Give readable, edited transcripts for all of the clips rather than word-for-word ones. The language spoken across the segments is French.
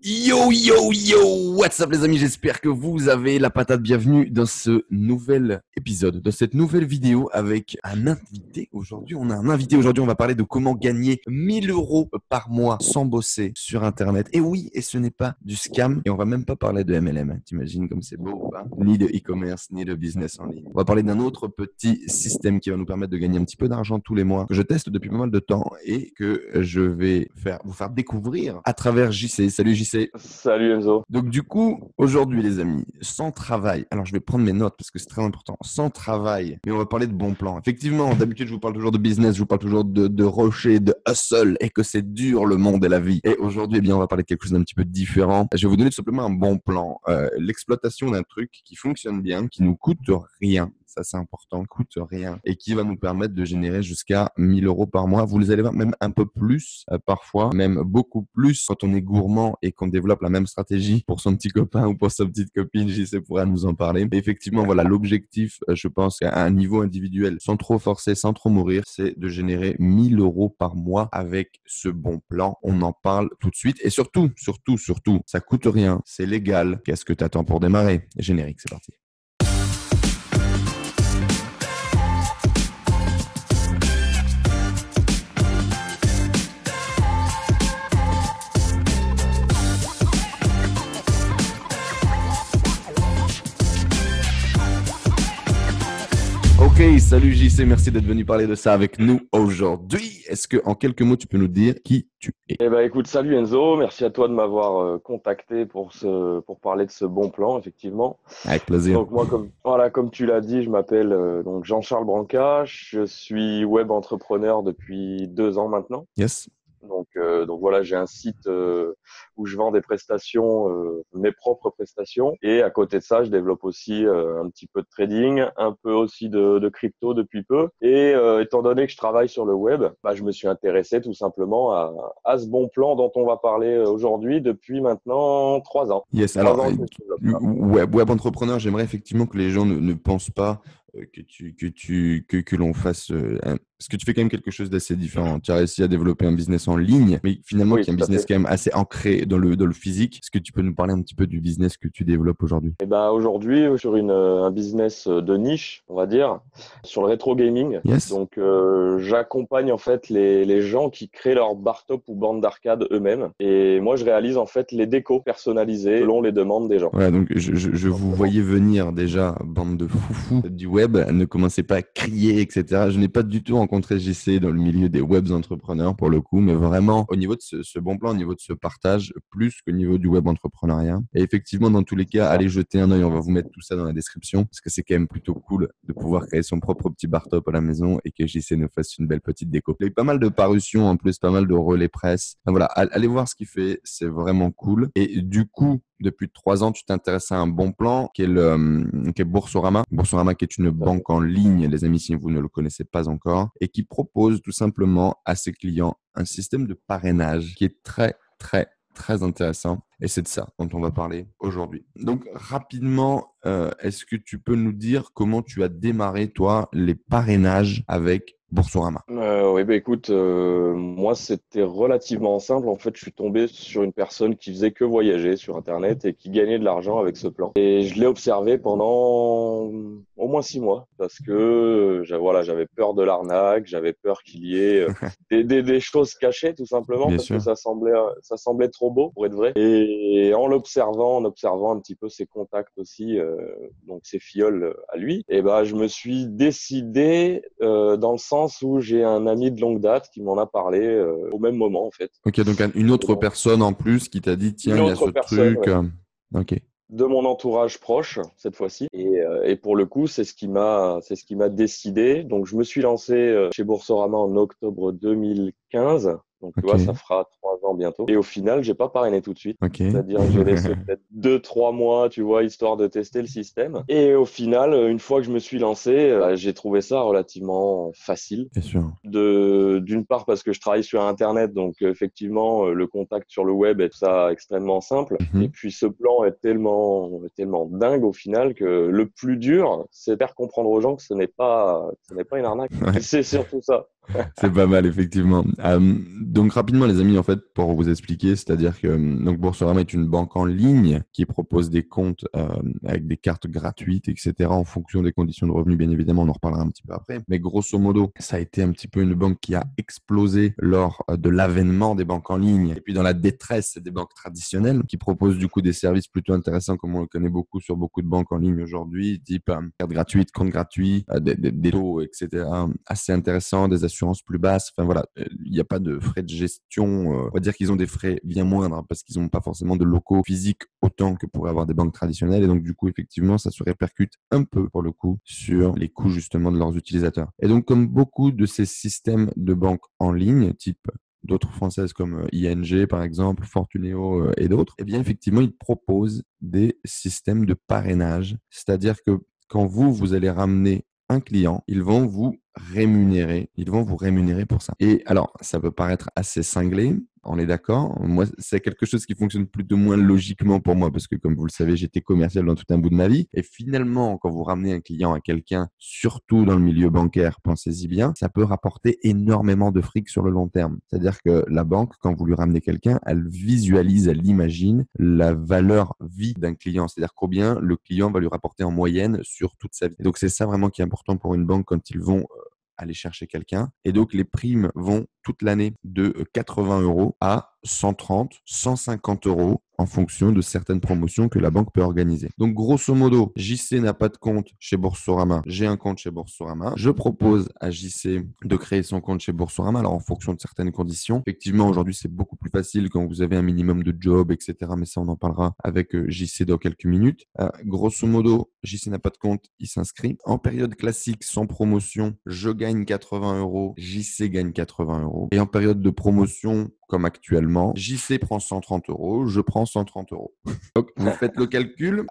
Yo yo yo, what's up les amis, j'espère que vous avez la patate. Bienvenue dans ce nouvel épisode, dans cette nouvelle vidéo avec un invité. Aujourd'hui, on a un invité. Aujourd'hui, on va parler de comment gagner 1000 euros par mois sans bosser sur Internet. Et oui, et ce n'est pas du scam. Et on va même pas parler de MLM. T'imagines comme c'est beau ou pas? Ni de e-commerce, ni de business en ligne. On va parler d'un autre petit système qui va nous permettre de gagner un petit peu d'argent tous les mois, que je teste depuis pas mal de temps et que je vais vous faire découvrir à travers JC. Salut JC. Salut Enzo. Donc du coup, aujourd'hui les amis, sans travail, alors je vais prendre mes notes parce que c'est très important, sans travail, mais on va parler de bons plans. Effectivement, d'habitude je vous parle toujours de business, je vous parle toujours de rocher, de hustle et que c'est dur le monde et la vie. Et aujourd'hui, eh bien, on va parler de quelque chose d'un petit peu différent. Je vais vous donner tout simplement un bon plan, l'exploitation d'un truc qui fonctionne bien, qui nous coûte rien. Ça, c'est important, coûte rien et qui va nous permettre de générer jusqu'à 1000 euros par mois. Vous les allez voir, même un peu plus parfois, même beaucoup plus quand on est gourmand et qu'on développe la même stratégie pour son petit copain ou pour sa petite copine. JC pourra nous en parler. Et effectivement, voilà, l'objectif, je pense, à un niveau individuel, sans trop forcer, sans trop mourir, c'est de générer 1000 euros par mois avec ce bon plan. On en parle tout de suite et surtout, ça coûte rien, c'est légal. Qu'est-ce que tu attends pour démarrer? Générique, c'est parti. Ok, salut JC, merci d'être venu parler de ça avec nous aujourd'hui. Est-ce que en quelques mots, tu peux nous dire qui tu es? Écoute, salut Enzo, merci à toi de m'avoir contacté pour parler de ce bon plan, effectivement. Avec plaisir. Donc moi, comme tu l'as dit, je m'appelle donc Jean-Charles Branca, je suis web entrepreneur depuis 2 ans maintenant. Yes. Donc voilà, j'ai un site où je vends des prestations, mes propres prestations. Et à côté de ça, je développe aussi un petit peu de trading, un peu aussi de crypto depuis peu. Et étant donné que je travaille sur le web, je me suis intéressé tout simplement à ce bon plan dont on va parler aujourd'hui depuis maintenant 3 ans. Yes, 3 ans que je développe ça. web entrepreneur, j'aimerais effectivement que les gens ne pensent pas que l'on fasse parce que tu fais quand même quelque chose d'assez différent. Tu as réussi à développer un business en ligne, mais finalement Oui, qui est un tout à business fait. quand même assez ancré dans le physique. Est-ce que tu peux nous parler un petit peu du business que tu développes aujourd'hui? Aujourd'hui, sur un business de niche, on va dire, sur le rétro gaming. Yes. Donc, j'accompagne en fait les gens qui créent leur bar top ou bande d'arcade eux-mêmes. Et moi, je réalise en fait les décos personnalisées selon les demandes des gens. Voilà, donc je Tout vous simplement. voyais venir déjà, bande de foufous du web, ne commencez pas à crier, etc. Je n'ai pas du tout rencontré JC dans le milieu des web entrepreneurs pour le coup, mais vraiment au niveau de ce bon plan, au niveau de ce partage, plus qu'au niveau du web entrepreneuriat. Et effectivement, dans tous les cas, allez jeter un œil, on va vous mettre tout ça dans la description, parce que c'est quand même plutôt cool de pouvoir créer son propre petit bar top à la maison et que JC nous fasse une belle petite déco. Il y a eu pas mal de parutions en plus, pas mal de relais presse. Enfin, voilà, allez voir ce qu'il fait, c'est vraiment cool. Et du coup, depuis 3 ans, tu t'intéresses à un bon plan qui est Boursorama. Boursorama qui est une Tout à fait. banque en ligne, les amis, si vous ne le connaissez pas encore, et qui propose tout simplement à ses clients un système de parrainage qui est très, très, très intéressant. Et c'est de ça dont on va parler aujourd'hui. Donc, rapidement, est-ce que tu peux nous dire comment tu as démarré, toi, les parrainages avec Boursorama? Oui, écoute, moi c'était relativement simple. En fait, je suis tombé sur une personne qui faisait que voyager sur Internet et qui gagnait de l'argent avec ce plan. Et je l'ai observé pendant au moins 6 mois parce que voilà, j'avais peur de l'arnaque, j'avais peur qu'il y ait des choses cachées tout simplement Bien parce que sûr. ça semblait trop beau pour être vrai. Et en observant un petit peu ses contacts aussi, donc ses fioles à lui, et je me suis décidé dans le sens où j'ai un ami de longue date qui m'en a parlé au même moment en fait. Ok, donc une Et autre donc personne en plus qui t'a dit, tiens, une il y a autre ce personne, truc. ouais, Ok. de mon entourage proche cette fois-ci. Et pour le coup, c'est ce qui m'a décidé. Donc je me suis lancé chez Boursorama en octobre 2015. Donc tu Ok. vois, ça fera 3 ans bientôt. Et au final, j'ai pas parrainé tout de suite. Ok. C'est-à-dire que j'ai laissé peut-être 2, 3 mois, tu vois, histoire de tester le système. Et au final, une fois que je me suis lancé, j'ai trouvé ça relativement facile. Bien sûr. D'une part parce que je travaille sur Internet, donc effectivement le contact sur le web est tout ça extrêmement simple. Et Mhm. puis ce plan est tellement dingue au final que le plus dur, c'est de faire comprendre aux gens que ce n'est pas une arnaque. Ouais. C'est surtout ça. C'est pas mal, effectivement. Donc, rapidement, les amis, en fait, pour vous expliquer, c'est-à-dire que donc Boursorama est une banque en ligne qui propose des comptes avec des cartes gratuites, etc., en fonction des conditions de revenus, bien évidemment, on en reparlera un petit peu après. Mais grosso modo, ça a été un petit peu une banque qui a explosé lors de l'avènement des banques en ligne et puis dans la détresse des banques traditionnelles qui proposent du coup des services plutôt intéressants, comme on le connaît beaucoup sur beaucoup de banques en ligne aujourd'hui, type carte gratuite, compte gratuit, des taux, etc., assez intéressants, des assurances plus basses. Enfin voilà, il n'y a pas de frais de gestion. On va dire qu'ils ont des frais bien moindres parce qu'ils n'ont pas forcément de locaux physiques autant que pourraient avoir des banques traditionnelles. Et donc, du coup, effectivement, ça se répercute un peu pour le coup sur les coûts justement de leurs utilisateurs. Et donc, comme beaucoup de ces systèmes de banques en ligne, type d'autres françaises comme ING par exemple, Fortuneo et d'autres, eh bien effectivement, ils proposent des systèmes de parrainage. C'est-à-dire que quand vous allez ramener un client, ils vont vous rémunérer pour ça. Et alors, ça peut paraître assez cinglé, on est d'accord. Moi, c'est quelque chose qui fonctionne plus ou moins logiquement pour moi parce que, comme vous le savez, j'étais commercial dans tout un bout de ma vie. Et finalement, quand vous ramenez un client à quelqu'un, surtout dans le milieu bancaire, pensez-y bien, ça peut rapporter énormément de fric sur le long terme. C'est-à-dire que la banque, quand vous lui ramenez quelqu'un, elle visualise, elle imagine la valeur vie d'un client. C'est-à-dire combien le client va lui rapporter en moyenne sur toute sa vie. Et donc, c'est ça vraiment qui est important pour une banque quand ils vont aller chercher quelqu'un. Et donc, les primes vont toute l'année de 80 € à 130, 150 € en fonction de certaines promotions que la banque peut organiser. Donc, grosso modo, JC n'a pas de compte chez Boursorama. J'ai un compte chez Boursorama. Je propose à JC de créer son compte chez Boursorama. Alors, en fonction de certaines conditions. Effectivement, aujourd'hui, c'est beaucoup plus facile quand vous avez un minimum de job, etc. Mais ça, on en parlera avec JC dans quelques minutes. Grosso modo, JC n'a pas de compte, il s'inscrit. En période classique, sans promotion, je gagne 80 €, JC gagne 80 €. Et en période de promotion, comme actuellement, JC prend 130 €, je prends 130 €. Donc, vous faites le calcul.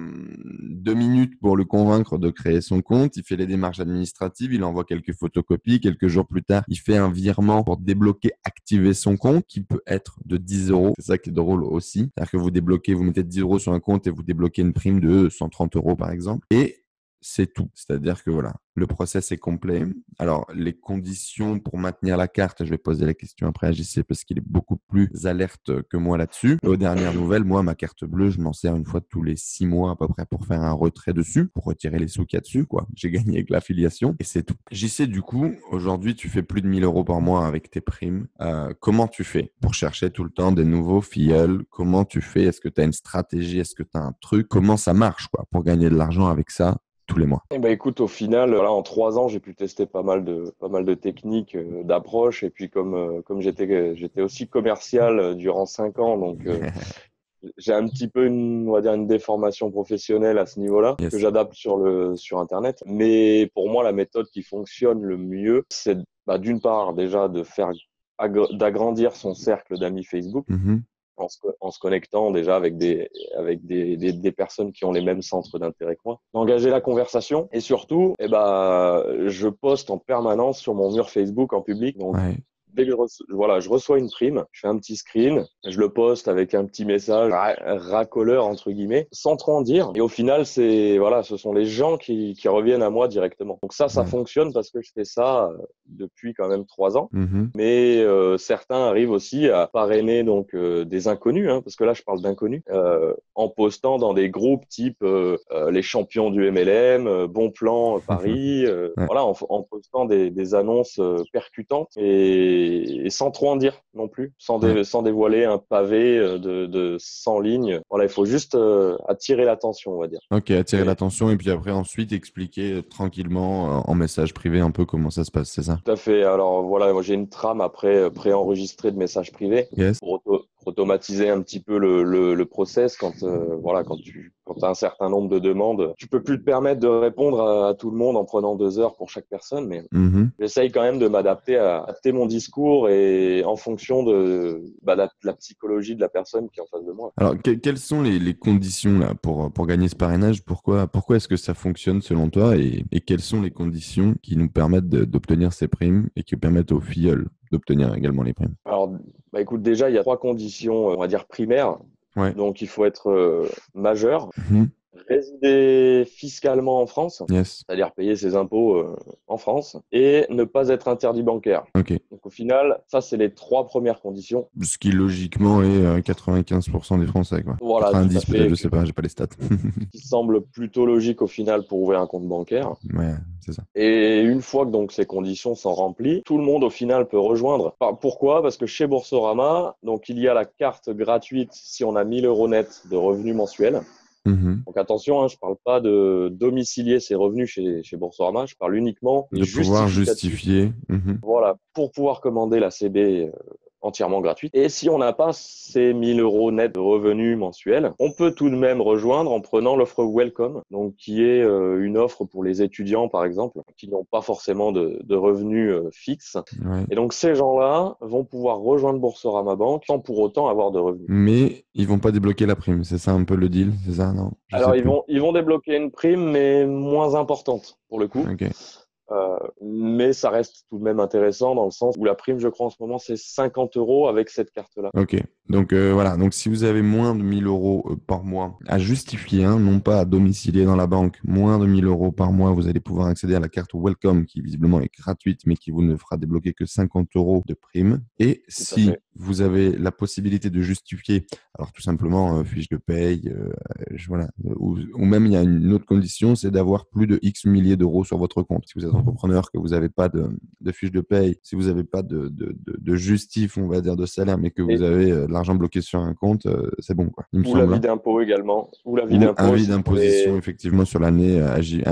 2 minutes pour le convaincre de créer son compte. Il fait les démarches administratives, il envoie quelques photocopies. Quelques jours plus tard, il fait un virement pour débloquer, activer son compte, qui peut être de 10 €. C'est ça qui est drôle aussi. C'est-à-dire que vous débloquez, vous mettez 10 € sur un compte et vous débloquez une prime de 130 € par exemple. Et c'est tout. C'est-à-dire que voilà, le process est complet. Alors, les conditions pour maintenir la carte, je vais poser la question après à JC parce qu'il est beaucoup plus alerte que moi là-dessus. Aux dernières nouvelles, moi, ma carte bleue, je m'en sers une fois tous les 6 mois à peu près pour faire un retrait dessus, pour retirer les sous qu'il y a dessus, quoi. J'ai gagné avec l'affiliation et c'est tout. JC, du coup, aujourd'hui, tu fais plus de 1000 € par mois avec tes primes. Comment tu fais pour chercher tout le temps des nouveaux filleuls? Comment tu fais? Est-ce que tu as une stratégie? Est-ce que tu as un truc? Comment ça marche, quoi, pour gagner de l'argent avec ça tous les mois? Eh ben, écoute, au final, voilà, en 3 ans, j'ai pu tester pas mal de techniques d'approche. Et puis, comme j'étais aussi commercial durant 5 ans, donc j'ai un petit peu on va dire une déformation professionnelle à ce niveau-là que Yes. j'adapte sur Internet. Mais pour moi, la méthode qui fonctionne le mieux, c'est d'une part déjà d'agrandir son cercle d'amis Facebook Mhm. en se connectant déjà avec des personnes qui ont les mêmes centres d'intérêt que moi, d'engager la conversation et surtout, je poste en permanence sur mon mur Facebook en public. Donc, Ouais. dès que je reçois une prime, je fais un petit screen, je le poste avec un petit message racoleur entre guillemets, sans trop en dire. Et au final, ce sont les gens qui reviennent à moi directement. Donc ça Ouais. fonctionne parce que je fais ça depuis quand même 3 ans. Mhm. Mais certains arrivent aussi à parrainer donc des inconnus, hein, parce que là je parle d'inconnus, en postant dans des groupes type les champions du MLM, Bon Plan Paris, Ouais. voilà, en postant des annonces percutantes et sans trop en dire non plus, Ouais. sans dévoiler un pavé de 100 lignes. Voilà, il faut juste attirer l'attention, on va dire. Ok, attirer Et l'attention et puis après ensuite expliquer tranquillement en message privé un peu comment ça se passe, c'est ça? tout à fait. Alors voilà, moi j'ai une trame après préenregistrée de messages privés Yes. pour automatiser un petit peu le process quand tu as un certain nombre de demandes. Tu peux plus te permettre de répondre à tout le monde en prenant 2 heures pour chaque personne, mais Mhm. j'essaye quand même de m'adapter à adapter mon discours et en fonction de la psychologie de la personne qui est en face de moi. Alors, quelles sont les conditions là pour gagner ce parrainage? Pourquoi est-ce que ça fonctionne selon toi et quelles sont les conditions qui nous permettent d'obtenir ces primes et qui permettent aux filleuls d'obtenir également les primes? Alors, écoute, déjà, il y a 3 conditions, on va dire primaires. Ouais. Donc, il faut être majeur, Mhm. résider fiscalement en France, Yes. c'est-à-dire payer ses impôts en France, et ne pas être interdit bancaire. Ok. Donc au final, ça c'est les 3 premières conditions. Ce qui logiquement est 95% des Français, quoi. Voilà, tout à 90 peut-être, fait, je sais pas, j'ai pas les stats. qui semble plutôt logique au final pour ouvrir un compte bancaire. Ouais, c'est ça. Et une fois que donc ces conditions sont remplies, tout le monde au final peut rejoindre. Pourquoi? Parce que chez Boursorama, donc il y a la carte gratuite si on a 1 000 € net de revenus mensuels. Mhm. Donc attention, je parle pas de domicilier ses revenus chez Boursorama, je parle uniquement des De pouvoir justificatifs. justifier. Mhm. Voilà, pour pouvoir commander la CB entièrement gratuite. Et si on n'a pas ces 1 000 € net de revenus mensuels, on peut tout de même rejoindre en prenant l'offre Welcome, donc qui est une offre pour les étudiants par exemple, qui n'ont pas forcément de revenus fixes. Ouais. Et donc ces gens-là vont pouvoir rejoindre Boursorama Banque sans pour autant avoir de revenus. Mais ils vont pas débloquer la prime, c'est ça un peu le deal, c'est ça? Non, je sais Alors plus. ils vont débloquer une prime, mais moins importante pour le coup. Ok. Mais ça reste tout de même intéressant dans le sens où la prime, je crois en ce moment, c'est 50 € avec cette carte-là. Ok, donc voilà, donc si vous avez moins de 1 000 € par mois à justifier, hein, non pas à domicilier dans la banque, moins de 1 000 € par mois, vous allez pouvoir accéder à la carte Welcome qui visiblement est gratuite mais qui vous ne fera débloquer que 50 € de prime. Et Tout à si fait. vous avez la possibilité de justifier, alors tout simplement fiche de paye, voilà, ou même il y a une autre condition, c'est d'avoir plus de X milliers d'euros sur votre compte. Si vous êtes entrepreneur, que vous n'avez pas de fiche de paye, si vous n'avez pas de justif, on va dire, de salaire, mais que vous Et, avez de l'argent bloqué sur un compte, c'est bon, quoi. Il me ou semble, l'avis hein. d'impôt également. Ou l'avis Ou d'impôt avis aussi pour d'imposition, les. effectivement, sur l'année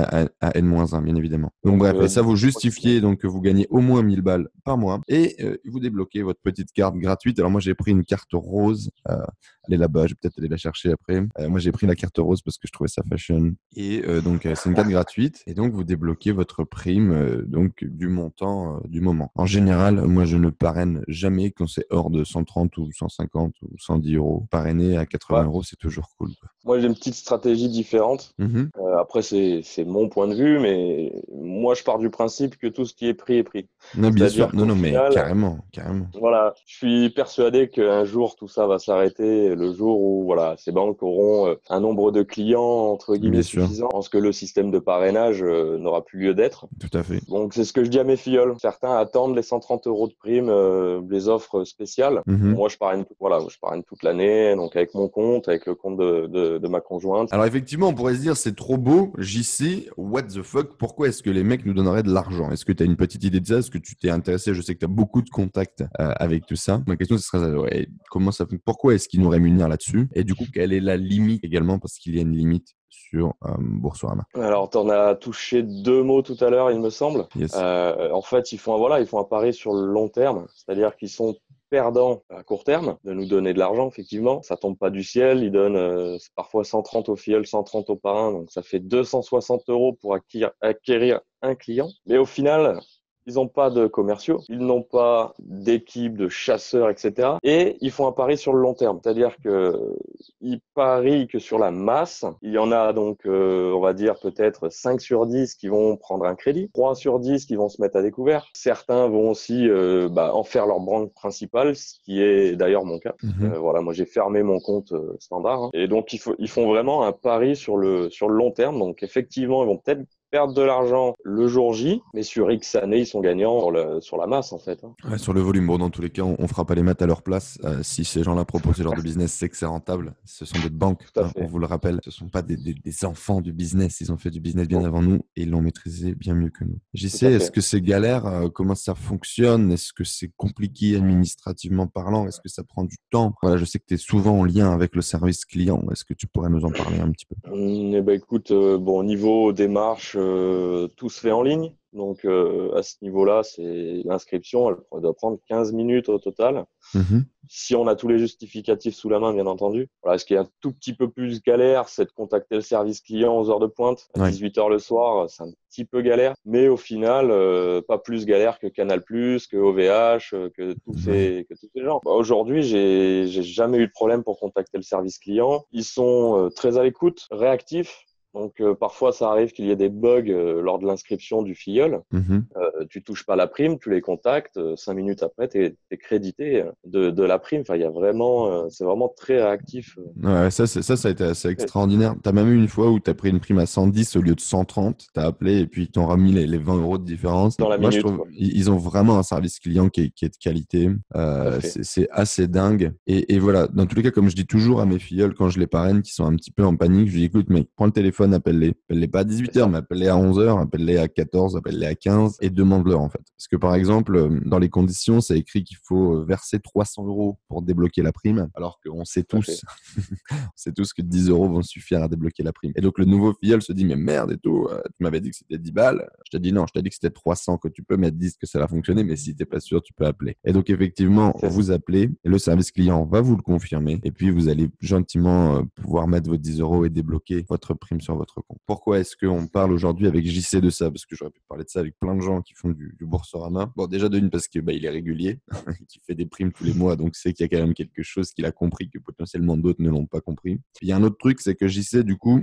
à N-1, bien évidemment. Donc, bref, et ça, vous Je crois que justifiez donc que vous gagnez au moins 1 000 balles par mois et vous débloquez votre petite carte gratuite. Alors, moi, j'ai pris une carte rose. Elle est là-bas, je vais peut-être aller la chercher après. Moi, j'ai pris la carte rose parce que je trouvais ça fashion. Et donc, c'est une carte gratuite. Et donc, vous débloquez votre prime donc du montant du moment. En général, moi, je ne parraine jamais quand c'est hors de 130 ou 150 ou 110 euros. Parrainer à 80 ouais. euros, c'est toujours cool, quoi. Moi, j'ai une petite stratégie différente. Mhm. Après, c'est mon point de vue, mais moi, je pars du principe que tout ce qui est pris est pris. Non, bien sûr. C'est-à-dire Non, qu'au non, mais final, carrément, carrément. voilà, je suis persuadé qu'un jour tout ça va s'arrêter, le jour où voilà, ces banques auront un nombre de clients entre guillemets Bien sûr, suffisant. Je pense que le système de parrainage n'aura plus lieu d'être. tout à fait. Donc c'est ce que je dis à mes filleuls. Certains attendent les 130 € de prime, les offres spéciales. Mhm. Moi je parraine, voilà, je parraine toute l'année, donc avec mon compte, avec le compte de ma conjointe. Alors effectivement, on pourrait se dire c'est trop beau, JC, what the fuck, pourquoi est-ce que les mecs nous donneraient de l'argent? Est-ce que tu as une petite idée de ça? Est-ce que tu t'es intéressé? Je sais que tu as beaucoup de contacts avec tout ça. Ma question, ce serait ouais, comment ça, pourquoi est-ce qu'ils nous rémunèrent là-dessus? Et du coup, quelle est la limite également? Parce qu'il y a une limite sur Boursorama. Alors, tu en as touché 2 mots tout à l'heure, il me semble. Yes. En fait, ils font un pari sur le long terme, c'est-à-dire qu'ils sont perdants à court terme de nous donner de l'argent, effectivement. Ça tombe pas du ciel, ils donnent parfois 130 au filleul, 130 au parrain, donc ça fait 260 € pour acquérir un client. Mais au final, ils n'ont pas de commerciaux, ils n'ont pas d'équipe de chasseurs, etc. Et ils font un pari sur le long terme, c'est-à-dire que ils parient que sur la masse. Il y en a donc, on va dire peut-être 5 sur 10 qui vont prendre un crédit, 3 sur 10 qui vont se mettre à découvert. Certains vont aussi en faire leur banque principale, ce qui est d'ailleurs mon cas. Mhm. Voilà, moi j'ai fermé mon compte standard. Hein. Et donc ils font vraiment un pari sur le long terme. Donc effectivement, ils vont peut-être perdre de l'argent le jour J, mais sur X années, ils sont gagnants sur la masse en fait. Hein. Ouais, sur le volume, bon, dans tous les cas, on fera pas les maths à leur place. Si ces gens-là proposent ce genre de business, c'est que c'est rentable. Ce sont des banques, Tout à hein, on fait. vous le rappelle. Ce sont pas des enfants du business. Ils ont fait du business bien Bon, avant nous et ils l'ont maîtrisé bien mieux que nous. J'y tout sais, à est-ce fait. que c'est galère? Comment ça fonctionne? Est-ce que c'est compliqué administrativement parlant? Est-ce que ça prend du temps? Voilà, je sais que tu es souvent en lien avec le service client. Est-ce que tu pourrais nous en parler un petit peu? Eh ben écoute, bon, au niveau démarche, tout se fait en ligne. Donc à ce niveau-là, c'est l'inscription, elle doit prendre 15 minutes au total. Mhm. Si on a tous les justificatifs sous la main, bien entendu. Voilà, ce qui est un tout petit peu plus galère, c'est de contacter le service client aux heures de pointe. À Ouais. 18 h le soir, c'est un petit peu galère. Mais au final, pas plus galère que Canal+, que OVH, Ouais. que tous ces gens. Aujourd'hui, j'ai jamais eu de problème pour contacter le service client. Ils sont très à l'écoute, réactifs. Donc parfois ça arrive qu'il y ait des bugs lors de l'inscription du filleul. Mhm. Tu touches pas la prime, tu les contactes, 5 minutes après t'es crédité de la prime. Enfin il y a vraiment c'est vraiment très réactif. Ouais, ça a été assez extraordinaire. T'as même eu une fois où t'as pris une prime à 110 au lieu de 130, t'as appelé et puis ils t'ont remis les 20 euros de différence. Dans la Moi, je minute trouve quoi. ils ont vraiment un service client qui est de qualité. Tout à fait. C'est assez dingue. Et voilà, dans tous les cas, comme je dis toujours à mes filleuls quand je les parraine qui sont un petit peu en panique, je dis écoute, mec, prends le téléphone, appelle-les. Appelle-les pas à C'est 18h, ça. mais appelle-les à 11h, appelle-les à 14, appelle-les à 15 et demande-leur en fait. Parce que par exemple, dans les conditions, c'est écrit qu'il faut verser 300 euros pour débloquer la prime, alors qu'on sait Tout à fait. tous c'est tout ce que 10 euros vont suffire à débloquer la prime. Et donc, le nouveau filleul se dit, mais merde et tout, tu m'avais dit que c'était 10 balles. Je t'ai dit non, je t'ai dit que c'était 300 que tu peux mettre 10 que ça va fonctionner, mais si t'es pas sûr, tu peux appeler. Et donc, effectivement, C'est ça. vous appelez, et le service client va vous le confirmer, et puis vous allez gentiment pouvoir mettre vos 10 euros et débloquer votre prime sur votre compte. Pourquoi est-ce qu'on parle aujourd'hui avec JC de ça? Parce que j'aurais pu parler de ça avec plein de gens qui font du Boursorama. Bon, déjà d'une, parce que il est régulier, qui fait des primes tous les mois, donc c'est qu'il y a quand même quelque chose qu'il a compris que potentiellement d'autres ne l'ont pas compris. Il y a un autre truc, c'est que JC, du coup,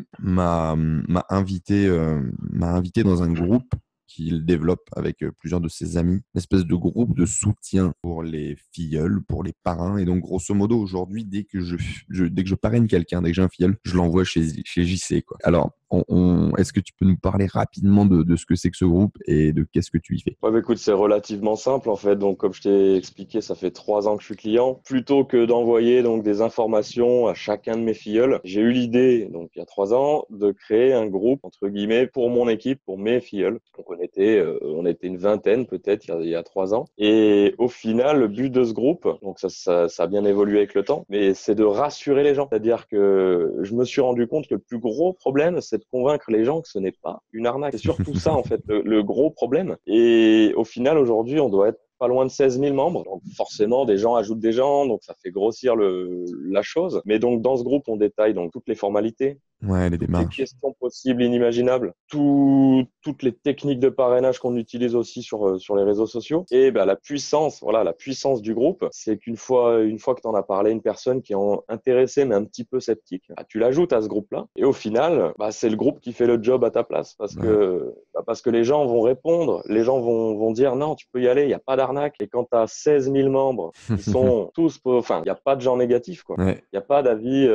m'a invité dans un groupe qu'il développe avec plusieurs de ses amis, une espèce de groupe de soutien pour les filleuls, pour les parrains. Et donc, grosso modo, aujourd'hui, dès que dès que je parraine quelqu'un, dès que j'ai un filleul, je l'envoie chez JC, quoi. Alors, est-ce que tu peux nous parler rapidement de ce que c'est que ce groupe et de qu'est-ce que tu y fais? Ouais, bah, écoute, c'est relativement simple en fait. Donc, comme je t'ai expliqué, ça fait 3 ans que je suis client. Plutôt que d'envoyer donc des informations à chacun de mes filleuls, j'ai eu l'idée, donc il y a 3 ans, de créer un groupe entre guillemets pour mon équipe, pour mes filleuls. Donc, on était une vingtaine peut-être il y a 3 ans. Et au final, le but de ce groupe, donc ça a bien évolué avec le temps, mais c'est de rassurer les gens. C'est-à-dire que je me suis rendu compte que le plus gros problème, c'est de convaincre les gens que ce n'est pas une arnaque. C'est surtout ça en fait, le gros problème. Et au final, aujourd'hui, on doit être pas loin de 16 000 membres. Donc forcément, des gens ajoutent des gens, donc ça fait grossir la chose. Mais donc dans ce groupe, on détaille donc toutes les formalités, Ouais, les toutes les démarches. questions possibles, inimaginables, toutes les techniques de parrainage qu'on utilise aussi sur les réseaux sociaux. Et ben, la puissance, voilà, la puissance du groupe, c'est une fois que tu en as parlé à une personne qui est intéressée mais un petit peu sceptique, bah, tu l'ajoutes à ce groupe-là. Et au final, bah, c'est le groupe qui fait le job à ta place Ouais. parce que les gens vont répondre, les gens vont dire non, tu peux y aller, il n'y a pas d'arnaque. Et quand tu as 16 000 membres qui sont tous, enfin, il n'y a pas de gens négatifs, quoi. Ouais. Il n'y a pas d'avis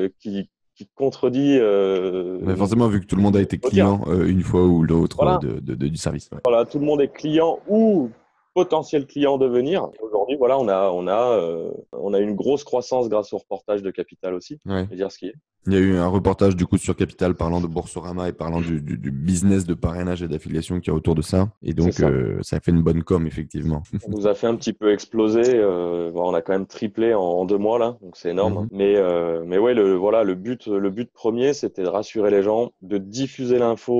qui contredit Mais forcément, vu que tout le monde a été faut dire. client une fois ou l'autre Voilà, du service. Ouais. voilà, tout le monde est client ou potentiel client devenir. Et aujourd'hui, voilà, on a une grosse croissance grâce au reportage de Capital aussi. Ouais. Et dire ce qui est. Il y a eu un reportage du coup sur Capital parlant de Boursorama et parlant du business de parrainage et d'affiliation qu'il y a autour de ça. Et C'est donc, ça. ça a fait une bonne com, effectivement. On nous a fait un petit peu exploser. Bon, on a quand même triplé en 2 mois là, donc c'est énorme. Mhm. Mais ouais, le but premier, c'était de rassurer les gens, de diffuser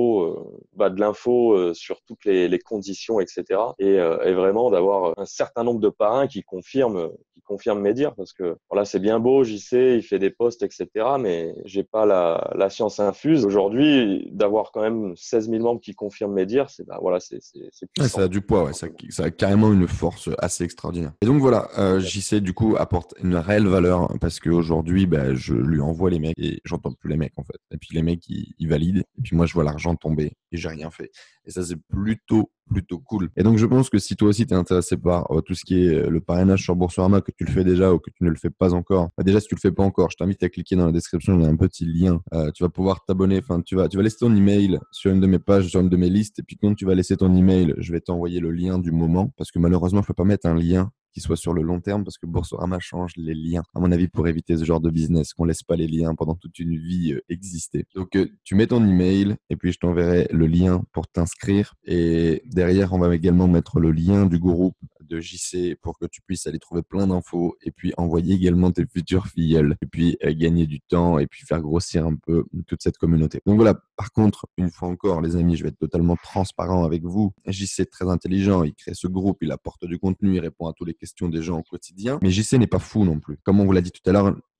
de l'info sur toutes les conditions, etc. Et vraiment d'avoir un certain nombre de parrains qui confirment mes dires, parce que voilà, c'est bien beau, j'y sais, il fait des posts, etc. Mais j'ai pas la science infuse. Aujourd'hui, d'avoir quand même 16 000 membres qui confirment mes dires, c'est Ouais, puissant. ça a du poids, ouais, ça a carrément une force assez extraordinaire. Et donc voilà, JC du coup apporte une réelle valeur parce qu'aujourd'hui, bah, je lui envoie les mecs et j'entends plus les mecs en fait. Et puis les mecs, ils valident et puis moi je vois l'argent tomber et j'ai rien fait. Et ça c'est plutôt cool. Et donc je pense que si toi aussi tu es intéressé par tout ce qui est le parrainage sur Boursorama, que tu le fais déjà ou que tu ne le fais pas encore, bah, déjà si tu le fais pas encore, je t'invite à cliquer dans la description, il y a un petit lien. Tu vas pouvoir t'abonner, enfin tu vas laisser ton email sur une de mes pages, sur une de mes listes et puis quand tu vas laisser ton email, je vais t'envoyer le lien du moment parce que malheureusement, je peux pas mettre un lien qui soit sur le long terme parce que Boursorama change les liens, à mon avis, pour éviter ce genre de business, qu'on laisse pas les liens pendant toute une vie exister. Donc, tu mets ton email et puis je t'enverrai le lien pour t'inscrire. Et derrière, on va également mettre le lien du groupe de JC pour que tu puisses aller trouver plein d'infos et puis envoyer également tes futurs filleuls et puis gagner du temps et puis faire grossir un peu toute cette communauté. Donc voilà, par contre, une fois encore, les amis, je vais être totalement transparent avec vous. JC est très intelligent, il crée ce groupe, il apporte du contenu, il répond à toutes les questions des gens au quotidien. Mais JC n'est pas fou non plus. Comme on vous l'a dit tout à l'heure,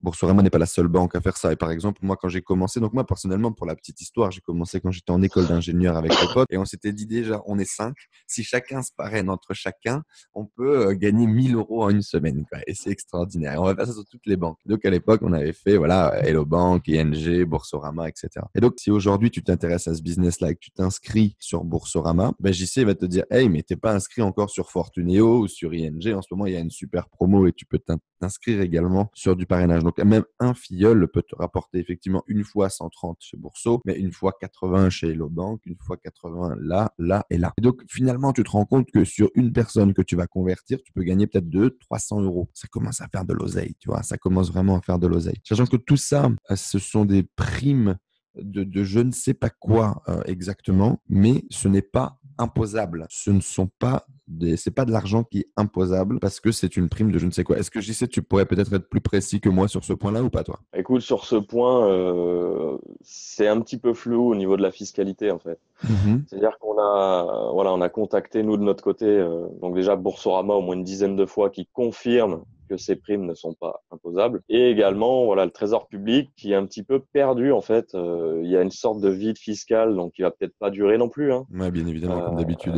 Boursorama n'est pas la seule banque à faire ça. Et par exemple, moi, quand j'ai commencé, donc moi, personnellement, pour la petite histoire, j'ai commencé quand j'étais en école d'ingénieur avec les potes et on s'était dit déjà, on est 5. Si chacun se parraine entre chacun, on peut gagner 1 000 € en une semaine, quoi. Et c'est extraordinaire. Et on va faire ça sur toutes les banques. Donc, à l'époque, on avait fait, voilà, Hello Bank, ING, Boursorama, etc. Et donc, si aujourd'hui, tu t'intéresses à ce business-là et que tu t'inscris sur Boursorama, ben, JC va te dire, hey, mais t'es pas inscrit encore sur Fortuneo ou sur ING. En ce moment, il y a une super promo et tu peux t'inscrire également sur du parrainage. Donc, même un filleul peut te rapporter effectivement une fois 130 chez Bourso, mais une fois 80 chez Hello Bank, une fois 80 là, là et là. Et donc, finalement, tu te rends compte que sur une personne que tu vas convertir, tu peux gagner peut-être 200-300 €. Ça commence à faire de l'oseille, tu vois. Ça commence vraiment à faire de l'oseille. Sachant que tout ça, ce sont des primes de je ne sais pas quoi exactement, mais ce n'est pas imposable. Ce ne sont pas c'est pas de l'argent qui est imposable parce que c'est une prime de je ne sais quoi. Est-ce que j'y sais, tu pourrais peut-être être plus précis que moi sur ce point-là ou pas, toi? Écoute, sur ce point, c'est un petit peu flou au niveau de la fiscalité, en fait. Mhm. C'est-à-dire on a contacté, nous, de notre côté, donc déjà Boursorama au moins une dizaine de fois qui confirme que ces primes ne sont pas imposables. Et également, voilà, le Trésor public qui est un petit peu perdu, en fait. Il y a une sorte de vide fiscal, donc qui va peut-être pas durer non plus, hein. Ouais, bien évidemment, comme d'habitude.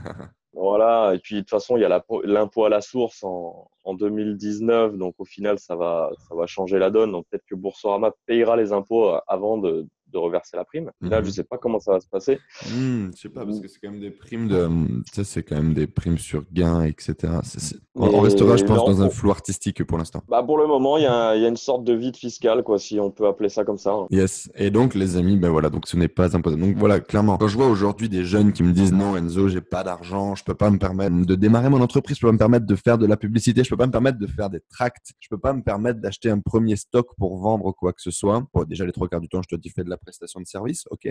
Voilà, et puis de toute façon, il y a l'impôt à la source en 2019, donc au final, ça va changer la donne. Donc peut-être que Boursorama payera les impôts avant de reverser la prime. Au final, je sais pas comment ça va se passer. Je sais pas, parce que c'est quand même des primes de. Ça, c'est quand même des primes sur gain, etc. On Mais restera, je pense, non, dans un flou artistique pour l'instant. bah pour le moment, il y a une sorte de vide fiscal, quoi, si on peut appeler ça comme ça, hein. Yes. Et donc, les amis, ben voilà, donc ce n'est pas imposable. Donc voilà, clairement, quand je vois aujourd'hui des jeunes qui me disent non, Enzo, j'ai pas d'argent, je peux pas me permettre de démarrer mon entreprise, je peux pas me permettre de faire de la publicité, je peux pas me permettre de faire des tracts, je peux pas me permettre d'acheter un premier stock pour vendre quoi que ce soit. Bon, déjà, les 3 quarts du temps, je te dis, fais de la prestation de service, ok.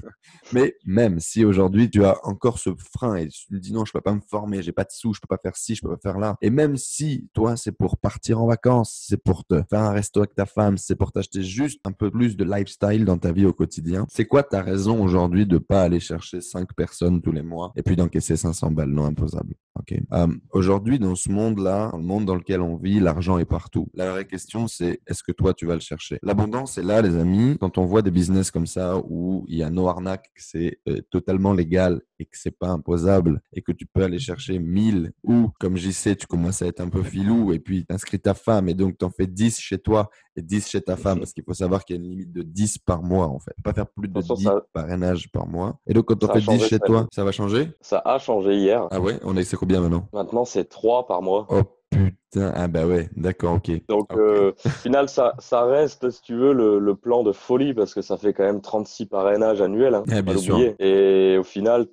Mais même si aujourd'hui tu as encore ce frein et tu me dis non, je peux pas me former, j'ai pas de sous, je peux pas faire ci, je peux pas faire là. Et même si toi c'est pour partir en vacances, c'est pour te faire un resto avec ta femme, c'est pour t'acheter juste un peu plus de lifestyle dans ta vie au quotidien, c'est quoi ta raison aujourd'hui de pas aller chercher 5 personnes tous les mois et puis d'encaisser 500 balles non imposables? Ok. Aujourd'hui dans ce monde-là, dans le monde dans lequel on vit, l'argent est partout. La vraie question c'est est-ce que toi tu vas le chercher? L'abondance est là, les amis. Quand on voit des business comme ça où il y a no arnaque, que c'est totalement légal et que c'est pas imposable et que tu peux aller chercher 1000 ou comme j'y sais, tu commences à être un peu filou et puis t'inscris ta femme et donc t'en fais 10 chez toi et 10 chez ta femme parce qu'il faut savoir qu'il y a une limite de 10 par mois en fait. Tu peux pas faire plus de Attention, 10 parrainages par mois. Et donc quand on ça a fait 10 changé chez cette année. toi, ça va changer? Ça a changé hier. Ah ouais, on est c'est combien maintenant? Maintenant, c'est 3 par mois. Oh putain, ah bah ouais, d'accord, ok. Donc, Ok. au final, ça reste, si tu veux, le plan de folie parce que ça fait quand même 36 parrainages annuels, hein, Ah, faut pas bien sûr. l'oublier. Et au final,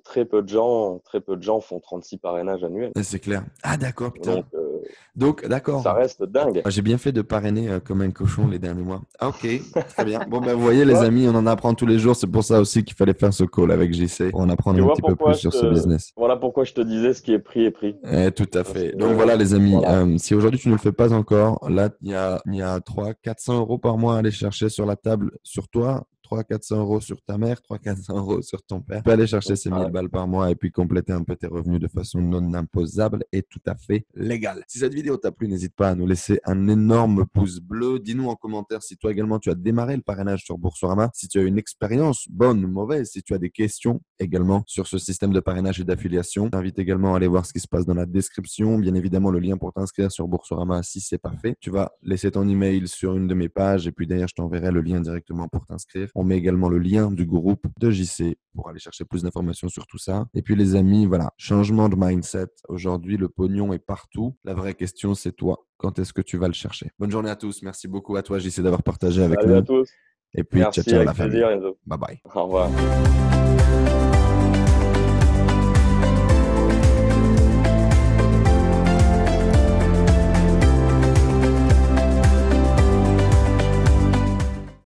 très peu de gens font 36 parrainages annuels. Ah, c'est clair. Ah d'accord, putain. Donc, Donc, d'accord. ça reste dingue. Ah, j'ai bien fait de parrainer comme un cochon les derniers mois. Ah, ok, très bien. Bon, ben, vous voyez, Tu les vois, amis, on en apprend tous les jours. C'est pour ça aussi qu'il fallait faire ce call avec JC pour en apprendre tu un vois petit peu plus sur ce business. voilà pourquoi je te disais ce qui est pris est pris. Tout à Parce fait. que, Donc voilà, les amis, voilà. si aujourd'hui tu ne le fais pas encore, là, il y a 300-400 € par mois à aller chercher sur la table sur toi. 300-400 € sur ta mère, 300-400 € sur ton père. Tu peux aller chercher ces 1000 Ouais. balles par mois et puis compléter un peu tes revenus de façon non imposable et tout à fait légale. Si cette vidéo t'a plu, n'hésite pas à nous laisser un énorme pouce bleu. Dis-nous en commentaire si toi également tu as démarré le parrainage sur Boursorama, si tu as une expérience bonne ou mauvaise, si tu as des questions également sur ce système de parrainage et d'affiliation. Je t'invite également à aller voir ce qui se passe dans la description. Bien évidemment, le lien pour t'inscrire sur Boursorama si c'est pas fait. Tu vas laisser ton email sur une de mes pages et puis derrière, je t'enverrai le lien directement pour t'inscrire. On met également le lien du groupe de JC pour aller chercher plus d'informations sur tout ça. Et puis les amis, voilà, changement de mindset. Aujourd'hui, le pognon est partout. La vraie question, c'est toi. Quand est-ce que tu vas le chercher? Bonne journée à tous. Merci beaucoup à toi, JC, d'avoir partagé avec Salut à nous. tous. Et puis, ciao, Merci, ciao avec la famille. plaisir, Enzo. Bye bye. Au revoir.